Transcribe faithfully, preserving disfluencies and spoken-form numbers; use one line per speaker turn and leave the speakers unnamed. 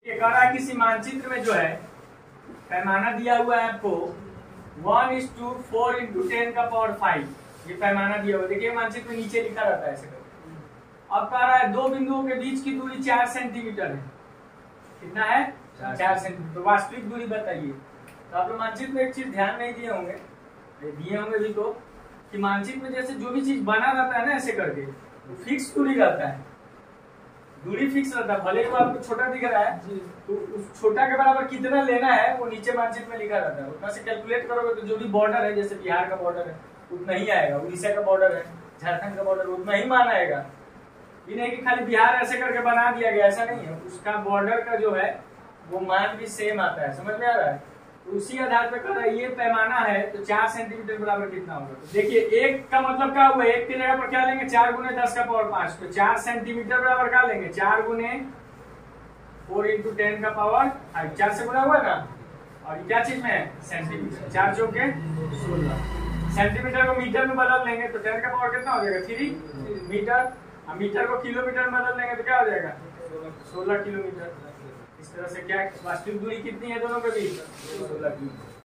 ये कह रहा है किसी मानचित्र में जो है पैमाना दिया हुआ है आपको one is two four into ten का पावर फाइव, ये पैमाना दिया हुआ। देखिए मानचित्र में नीचे लिखा रहता है ऐसे करके। अब कह रहा है दो बिंदुओं के बीच की दूरी चार सेंटीमीटर है। कितना है? चार सेंटीमीटर। तो वास्तविक दूरी बताइए। तो आप लोग मानचित्र में एक चीज ध्यान नहीं दिए होंगे, दिए होंगे भी तो, कि मानचित्र में जैसे जो भी चीज बना रहता है ना ऐसे करके, तो फिक्स दूरी रहता है, दूरी फिक्स रहता है। भले ही वो आपको छोटा दिख रहा है तो उस छोटा के बराबर कितना लेना है वो नीचे मानचित्र में लिखा रहता है। उतना से कैलकुलेट करोगे तो जो भी बॉर्डर है, जैसे बिहार का बॉर्डर है उतना ही आएगा, उड़ीसा का बॉर्डर है, झारखंड का बॉर्डर उतना ही मान आएगा। ये नहीं कि खाली बिहार ऐसे करके बना दिया गया, ऐसा नहीं है। उसका बॉर्डर का जो है वो मान भी सेम आता है। समझ में आ रहा है? तो उसी आधार पर कह रहा है ये पैमाना है तो चार सेंटीमीटर बराबर कितना होगा। तो देखिए एक का मतलब क्या हुआ, एक की जगह पर क्या लेंगे, चार गुने दस का पावर पांच, तो चार सेंटीमीटर बराबर क्या लेंगे, चार गुने फोर इंटू टेन का पावर फाइव। चार से गुना हुआ ना, और क्या चीज में है, सेंटीमीटर। चार चौके सोलह। सेंटीमीटर को मीटर में बदल लेंगे तो टेन का पावर कितना हो जाएगा, थ्री मीटर। मीटर को किलोमीटर में बदल लेंगे तो क्या हो जाएगा, सोलह किलोमीटर। इस तरह से क्या वास्तविक दूरी कितनी है दोनों के बीच, सोलह किलोमीटर।